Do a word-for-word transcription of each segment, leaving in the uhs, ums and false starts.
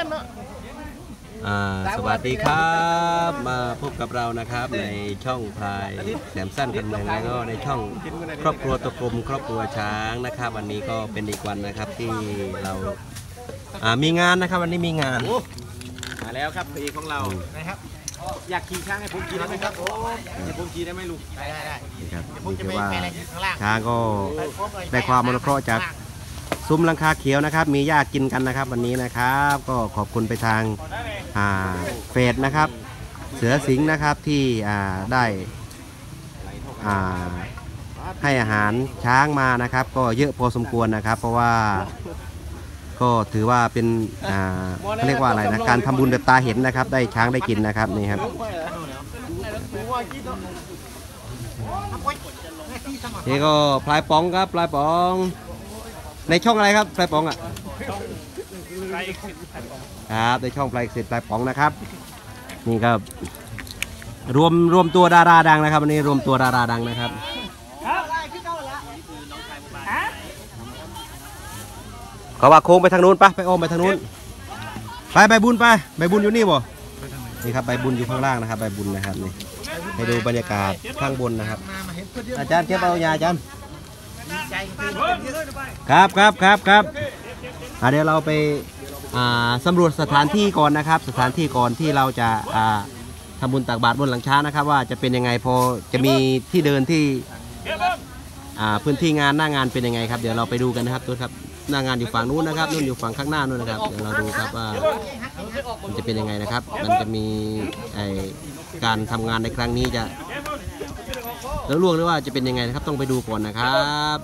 นเนาะสวัสดีครับมาพบกับเรานะครับในช่องพลายแหลมสั้นกันเมืองแล้วก็ในช่องครอบครัวตะกรมครอบครัวช้างนะครับวันนี้ก็เป็นอีกวันนะครับที่เรามีงานนะครับวันนี้มีงานมาแล้วครับปีของเรานะครับอยากขี่ช้างให้ผมขี่ได้ไหมครับโอ้ให้ผมขี่ได้ไหมลุงได้ได้ได้ครับนี่คือว่าช้างก็ได้ความมนุเคราะห์จากซุ้มหลังคาเขียวนะครับมีหญ้ากินกันนะครับวันนี้นะครับก็ขอบคุณไปทางเฟสนะครับเสือสิงห์นะครับที่ได้ให้อาหารช้างมานะครับก็เยอะพอสมควรนะครับเพราะว่าก็ถือว่าเป็นเขาเรียกว่าอะไรนะการทำบุญแบบตาเห็นนะครับได้ช้างได้กินนะครับนี่ครับนี่ก็พลายป๋องครับพลายป๋องในช่องอะไรครับพลายป๋องอ่ะครับในช่องพลายเสร็จพลายป๋องนะครับนี่ครับรวมรวมตัวดาราดังนะครับวันนี้รวมตัวดาราดังนะครับเขาว่าโค้งไปทางนู้นปะไปอ้อมไปทางนู้นไปใบบุญไปใบบุญอยู่นี่บ่นี่ครับใบบุญอยู่ข้างล่างนะครับใบบุญนะครับนี่ให้ดูบรรยากาศข้างบนนะครับอาจารย์เก็บเอายาอาจารย์ครับครับครับครับเดี๋ยวเราไปสำรวจสถานที่ก่อนนะครับสถานที่ก่อนที่เราจะทำบุญตักบาตรบนหลังช้างนะครับว่าจะเป็นยังไงพอจะมีที่เดินที่พื้นที่งานหน้างานเป็นยังไงครับเดี๋ยวเราไปดูกันนะครับตัวครับหน้างานอยู่ฝั่งนู้นนะครับนู่นอยู่ฝั่งข้างหน้านู่นนะครับเดี๋ยวเราดูครับว่ามันจะเป็นยังไงนะครับมันจะมีการทำงานในครั้งนี้จะแล้วล่วงหรือว่าจะเป็นยังไงนะครับต้องไปดูก่อนนะครับ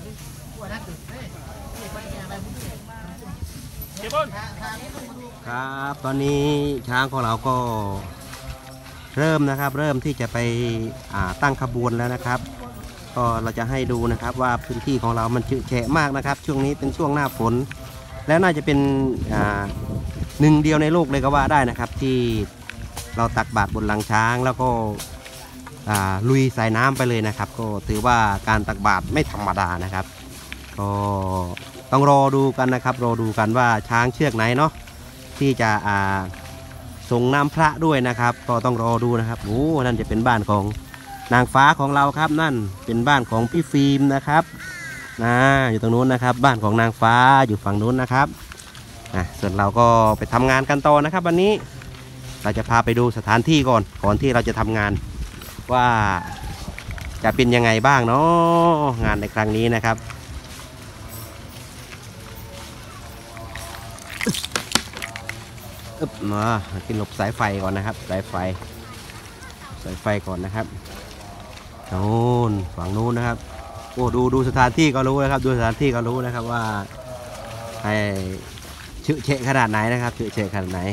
ครับตอนนี้ช้างของเราก็เริ่มนะครับเริ่มที่จะไปตั้งขบวนแล้วนะครับก็เราจะให้ดูนะครับว่าพื้นที่ของเรามันชื้นแฉะมากนะครับช่วงนี้เป็นช่วงหน้าฝนแล้วน่าจะเป็นหนึ่งเดียวในโลกเลยก็ว่าได้นะครับที่เราตักบาตรบนหลังช้างแล้วก็ลุยสายน้ำไปเลยนะครับก็ถือว่าการตักบาตรไม่ธรรมดานะครับก็ต้องรอดูกันนะครับรอดูกันว่าช้างเชือกไหนเนาะที่จะส่งน้ำพระด้วยนะครับก็ต้องรอดูนะครับโอ้นั่นจะเป็นบ้านของนางฟ้าของเราครับนั่นเป็นบ้านของพี่ฟิล์มนะครับนะอยู่ตรงนู้นนะครับบ้านของนางฟ้าอยู่ฝั่งนู้นนะครับนะส่วนเราก็ไปทำงานกันต่อนะครับวันนี้เราจะพาไปดูสถานที่ก่อนก่อนที่เราจะทำงานว่าจะเป็นยังไงบ้างเนาะงานในครั้งนี้นะครับอึ๊บมากินหลบสายไฟก่อนนะครับสายไฟสายไฟก่อนนะครับโน่นฝั่งนู้นนะครับโอ้ดูดูสถานที่ก็รู้นะครับดูสถานที่ก็รู้นะครับว่าให้ชื่อเชะขนาดไหนนะครับชื่อเชะขนาดไหน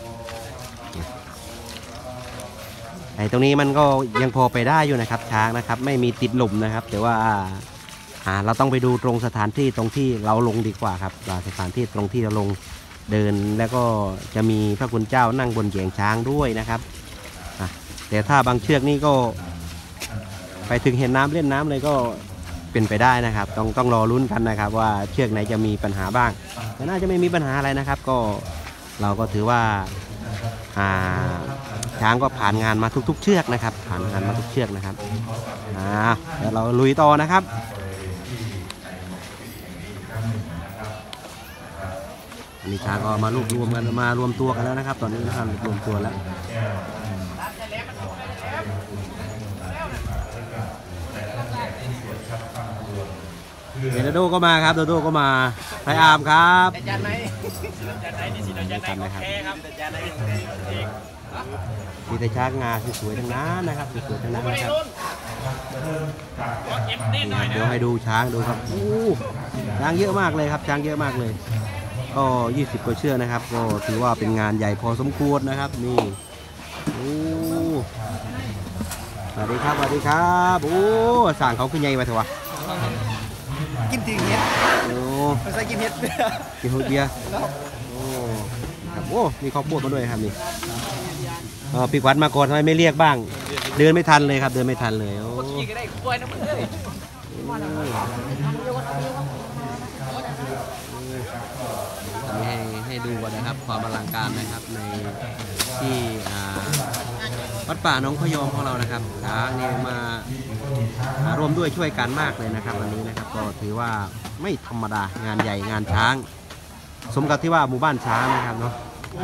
ไอ้ตรงนี้มันก็ยังพอไปได้อยู่นะครับช้างนะครับไม่มีติดหลุมนะครับแต่ว่าเราต้องไปดูตรงสถานที่ตรงที่เราลงดีกว่าครับสถานที่ตรงที่เราลงเดินแล้วก็จะมีพระคุณเจ้านั่งบนแก่งช้างด้วยนะครับแต่ถ้าบางเชือกนี่ก็ไปถึงเห็นน้ำเล่นน้ำเลยก็เป็นไปได้นะครับต้องต้องรอลุ้นกันนะครับว่าเชือกไหนจะมีปัญหาบ้างแต่น่าจะไม่มีปัญหาอะไรนะครับก็เราก็ถือว่าช้างก็ผ่านงานมาทุกๆเชือกนะครับผ่านงานมาทุกเชือกนะครับเดี๋ยวเราลุยต่อนะครับอันนี้ช้างก็มารวบรวมกันมารวมตัวกันแล้วนะครับตอนนี้นะครับรวมตัวแล้วเดโดก็มาครับโดโดก็มาไทยอาร์มครับจานไหนจานไหนนี่สิจานไหนก็แค่ครับจานไหนมีแต่ช้างงาสวยๆทั้งนั้นนะครับสวยๆทั้งนั้นนะครับเดี๋ยวให้ดูช้างดูครับโอ้ช้างเยอะมากเลยครับช้างเยอะมากเลยก็ยี่สิบกว่าเชือกนะครับก็ถือว่าเป็นงานใหญ่พอสมควรนะครับนี่โอ้สวัสดีครับสวัสดีครับโอ้สั่งเขาขึ้นใหญ่มาเถอะวะกินถึงเห็ดโอ้ไม่ใช่กินเห็ดกินหัวเบียร์โอ้ครับโอ้มีข้าวโพดมาด้วยครับนี่อ๋อพี่ขวัญมาก่อนทำไมไม่เรียกบ้างเดินไม่ทันเลยครับเดินไม่ทันเลยโอ้ให้ให้ให้ดูก่อนนะครับความอลังการนะครับในที่วัดป่าหนองพะยอมของเรานะครับช้างนี่มาร่วมด้วยช่วยกันมากเลยนะครับวันนี้นะครับก็ถือว่าไม่ธรรมดางานใหญ่งานช้างสมกับที่ว่าหมู่บ้านช้างนะครับเนาะ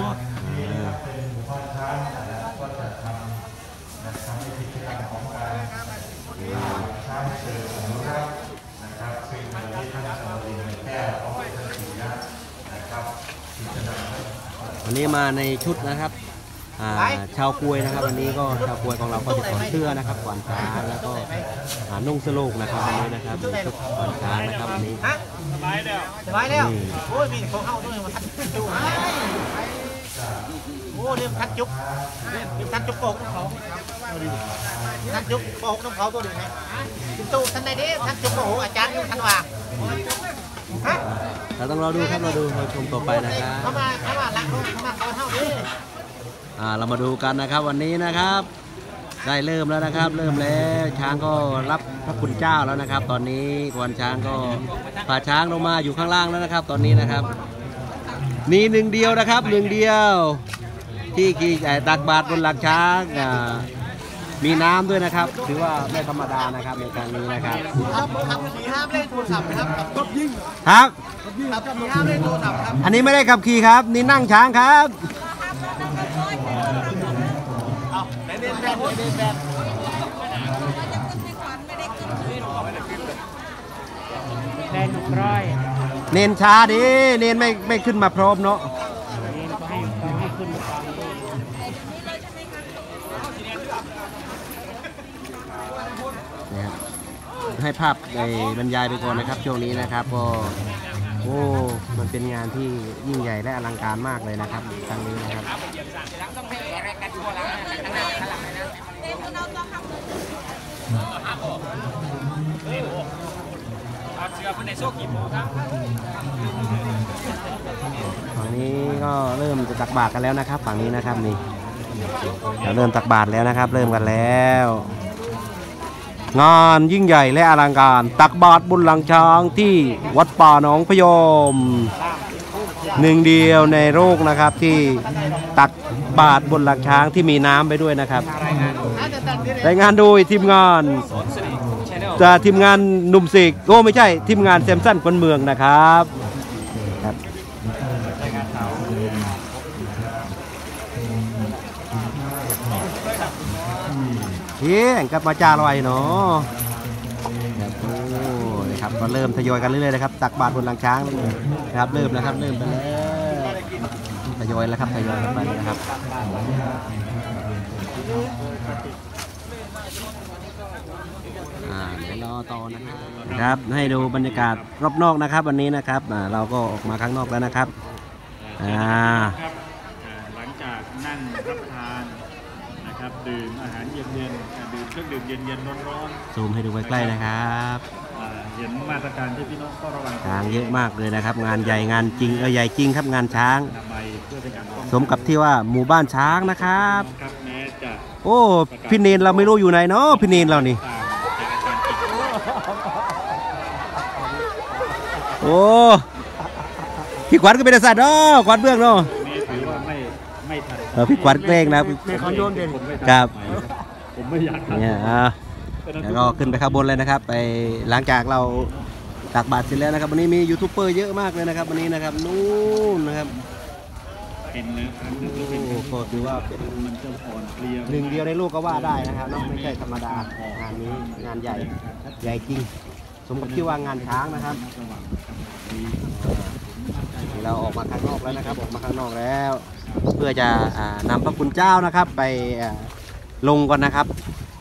วันนี้มาในชุดนะครับชาวกวยนะครับวันนี้ก็ชาวกวยของเราก็จะถอดเสื้อนะครับก่อนช้างแล้วก็นุ่งสโลกนะครับวันนี้นะครับชุดก่อนช้างนะครับวันนี้สบายแล้วสบายแล้วโอ้ยมีของเข้าด้วยมาทัดจุ๊บโอ้เรื่องทัดจุ๊บเรื่องทัดจุ๊บโป่งน้ำเขาทัดจุ๊บโป่งน้ำเขาตัวดีไหมตู้ท่านใดเด้ทัดจุ๊บโป่งอาจารย์ท่านว่าเราต้องรอดูครับเราดูเราชมต่อไปนะครับเข้ามาเข้ามาหลังเข้ามาเขาเท่านี้อ่าเรามาดูกันนะครับวันนี้นะครับได้เริ่มแล้วนะครับเริ่มแล้วช้างก็รับพระคุณเจ้าแล้วนะครับตอนนี้กวนช้างก็พาช้างลงมาอยู่ข้างล่างแล้วนะครับตอนนี้นะครับนี่หนึ่งเดียวนะครับหนึ่งเดียวที่กี่ตักบาตรบนหลักช้างมีน้ำด้วยนะครับถือว่าไม่ธรรมดานะครับในการนี้นะครับครับครับห้ามเล่นโทรศัพท์ครับกับยิงครับห้ามเล่นโทรศัพท์ครับอันนี้ไม่ได้ขับขี่ครับนี่นั่งช้างครับเน้นแบบเน้นแบบแดนหนึ่งร้อยเน้นช้าดิเน้นไม่ไม่ขึ้นมาพร้อมเนาะเน้นก็ให้ให้ขึ้นมาก่อนนะครับให้ภาพในบรรยายไปก่อนนะครับช่วงนี้นะครับก็โอ้มันเป็นงานที่ยิ่งใหญ่และอลังการมากเลยนะครับครั้งนี้นะครับฝั่งนี้ก็เริ่มจะตักบาตรกันแล้วนะครับฝั่งนี้นะครับนี่เราเริ่มตักบาตรแล้วนะครับเริ่มกันแล้วงานยิ่งใหญ่และอลังการตักบาตรบนหลังช้างที่วัดป่าหนองพะยอมหนึ่งเดียวในโลกนะครับที่ตักบาตรบนหลังช้างที่มีน้ำไปด้วยนะครับรายงานโดยทีมงานจะทีมงานหนุ่มสิกโอ้ไม่ใช่ทีมงานแซมสันคนเมืองนะครับครับเฮ้ยกับมาจาลอยเนาะโอ้นะครับก็เริ่มทยอยกันเรื่อยๆนะครับตักบาตรบนหลังช้างนะครับเริ่มนะครับเริ่มไปแล้วทยอยแล้วครับทยอยกันไปนะครับอ่าเดี๋ยวรอต่อนะครับครับให้ดูบรรยากาศรอบนอกนะครับวันนี้นะครับอ่าเราก็ออกมาข้างนอกแล้วนะครับอ่าหลังจากนั่งรับทานนะครับดื่มอาหารเย็นๆดื่มเครื่องดื่มเย็นๆร้อนๆซูมให้ดูใกล้ๆนะครับเห็นมาตรการที่พี่น้องต้องระวังช้างเยอะมากเลยนะครับงานใหญ่งานจริงเออใหญ่จริงครับงานช้างสมกับที่ว่าหมู่บ้านช้างนะครับโอ้พี่เนนเราไม่รู้อยู่ไหนเนาะพี่เนนเรานี่โอ้พี่ขวัญก็เป็นสัตว์เนาะขวัญเบื้องเนาะเออพี่ขวัญเกรงนะครับผมไม่อยากเนี่ยอ่ะแล้วก็ขึ้นไปข้างบนเลยนะครับไปหลังจากเราตักบาตรเสร็จแล้วนะครับวันนี้มียูทูบเบอร์เยอะมากเลยนะครับวันนี้นะครับนู่นนะครับเป็นนะโอ้โหถือว่าเป็นหนึ่งเดียวในโลกก็ว่าได้นะครับเนาะไม่ใช่ธรรมดางานนี้งานใหญ่ใหญ่จริงสมกับที่ว่างานช้างนะครับเราออกมาข้างนอกแล้วนะครับออกมาข้างนอกแล้วเพื่อจะนำพระคุณเจ้านะครับไปลงก่อนนะครับ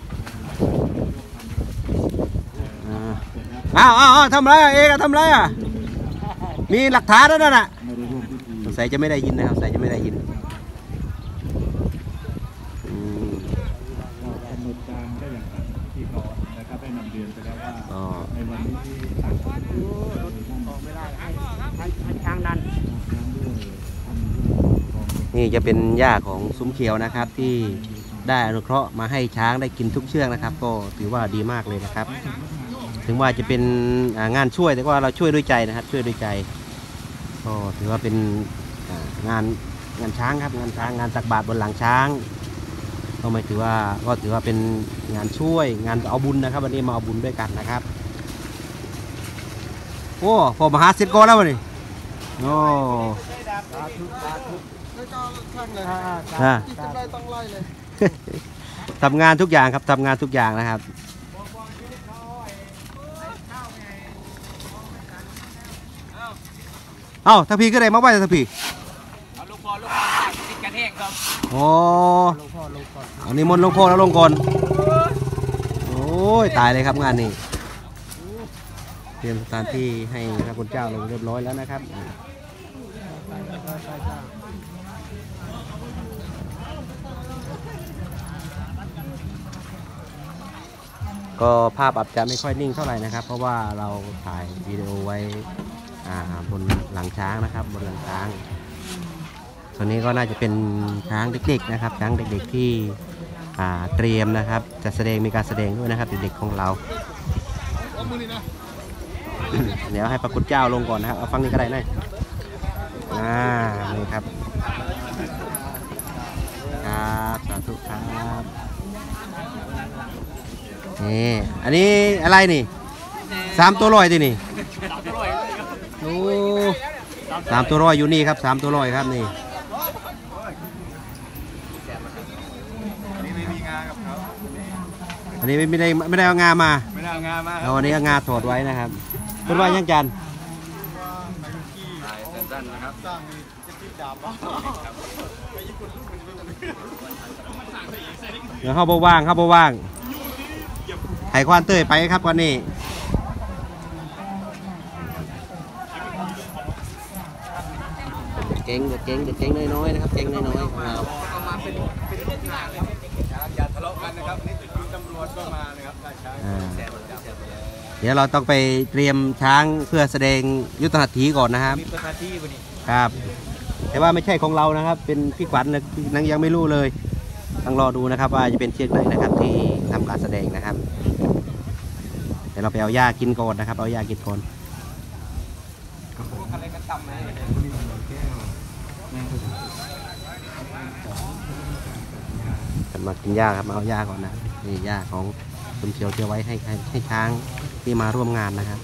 อ้าวอ้าวทำไรอ่ะเอกทำไรอ่ะมีหลักฐานแล้วนั่นน่ะสงสัยจะไม่ได้ยินนะครับสงสัยจะไม่ได้ยินกำหนดการก็อย่างที่ก่อนนะครับได้นำเรียนไปแล้วว่าในวันนี้ที่ต่างออกไม่ได้ให้ช้างดันนี่จะเป็นหญ้าของซุ้มเขียวนะครับที่ได้อนุเคราะห์มาให้ช้างได้กินทุกเชือกนะครับก็ถือว่าดีมากเลยนะครับถึงว่าจะเป็นงานช่วยแต่ว่าเราช่วยด้วยใจนะครับช่วยด้วยใจก็ถือว่าเป็นงานงานช้างครับงานช้างงานตักบาตรบนหลังช้างก็ไม่ถือว่าก็ถือว่าเป็นงานช่วยงานเอาบุญนะครับวันนี้มาเอาบุญด้วยกันนะครับโอ้พอมหาเสร็จก่อนแล้ววันนี้โอ้ทำงานทุกอย่างครับทำงานทุกอย่างนะครับเอ้าทัพพีก็ได้มาไหว้ทัพพีเอาลูกพ่อลูกพ่อติดกันแห้งครับโอ้เอานี่มนต์หลวงพ่อแล้วลงก่อนโอ้ยตายเลยครับงานนี้เตรียมสถานที่ให้พระคุณเจ้าลงเรียบร้อยแล้วนะครับก็ภาพอาจจะไม่ค่อยนิ่งเท่าไหร่นะครับเพราะว่าเราถ่ายวิดีโอไว้บนหลังช้างนะครับบนหลังช้างส่วนนี้ก็น่าจะเป็นช้างเด็กๆนะครับช้างเด็กๆที่เตรียมนะครับจะแสดงมีการแสดงด้วยนะครับเด็กๆของเรา เดี๋ยวให้พระคุณเจ้าลงก่อนนะครับเอาฟังนี้ก็ได้นะอ่านี่ครับครับสาธุครับนี่อันนี้อะไรนี่สามตัวร้อยดินี่โอ้สามตัวร้อยอยู่นี่ครับสามตัวร้อยครับนี่อันนี้ไม่ได้ไม่ได้เอางามาไม่ได้เอางามาเอาอันนี้เอางาถอดไว้นะครับเป็นว่ายังจันเดี๋ยวเข้าบ่ว่างเข้าบ่ว่างไข่ควานเตยไปครับวันนี้เก่งเด็กเก่งเด็กเก่งน้อยๆนะครับเก่งน้อยๆของเราอย่าทะเลาะกันนะครับนี่คือตำรวจก็มานะครับเดี๋ยวเราต้องไปเตรียมช้างเพื่อแสดงยุทธหัตถีก่อนนะครับมีประธานที่วันนี้ครับแต่ว่าไม่ใช่ของเรานะครับเป็นพี่ขวัญนะนังยังไม่รู้เลยต้องรอดูนะครับว่าจะเป็นเชือกไหนนะครับที่ทำการแสดงนะครับเดี๋ยวเราไปเอาหญ้ากินก่อนนะครับเอาหญ้ากินก่อนมากินหญ้าครับมาเอาหญ้าก่อนนะนี่หญ้าของคุณเชียวเที่ยวไว้ให้ให้ช้างที่มาร่วมงานนะครับ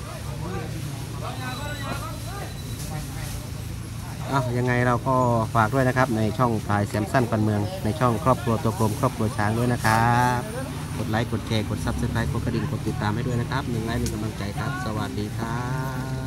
อ้าวยังไงเราก็ฝากด้วยนะครับในช่องพลายแซมสันกันเมืองในช่องครอบครัวตัวกลมครอบครัวช้างด้วยนะครับกดไลค์กดแชร์กดซับสไครต์กดกระดิ่งกดติดตามให้ด้วยนะครับหนึ่งไลค์หนึ่งกำลังใจครับสวัสดีครับ